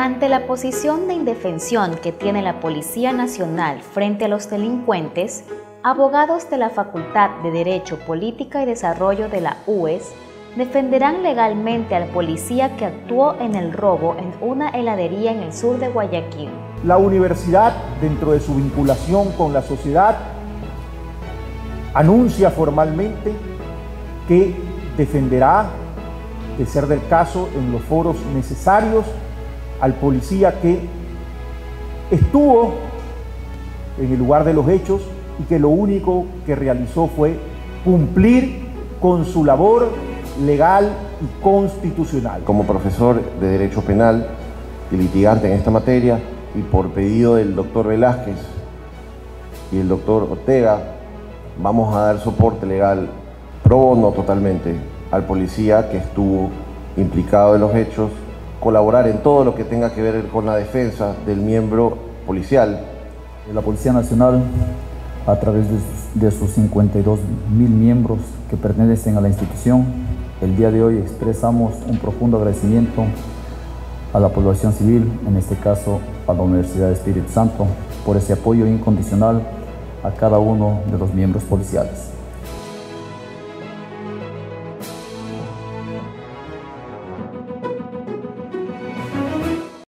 Ante la posición de indefensión que tiene la Policía Nacional frente a los delincuentes, abogados de la Facultad de Derecho, Política y Desarrollo de la UES defenderán legalmente al policía que actuó en el robo en una heladería en el sur de Guayaquil. La universidad, dentro de su vinculación con la sociedad, anuncia formalmente que defenderá, de ser del caso, en los foros necesarios al policía que estuvo en el lugar de los hechos y que lo único que realizó fue cumplir con su labor legal y constitucional. Como profesor de Derecho Penal y litigante en esta materia, y por pedido del doctor Velázquez y el doctor Ortega, vamos a dar soporte legal pro bono totalmente al policía que estuvo implicado en los hechos, colaborar en todo lo que tenga que ver con la defensa del miembro policial. La Policía Nacional, a través de sus 52.000 miembros que pertenecen a la institución, el día de hoy expresamos un profundo agradecimiento a la población civil, en este caso a la Universidad de Espíritu Santo, por ese apoyo incondicional a cada uno de los miembros policiales.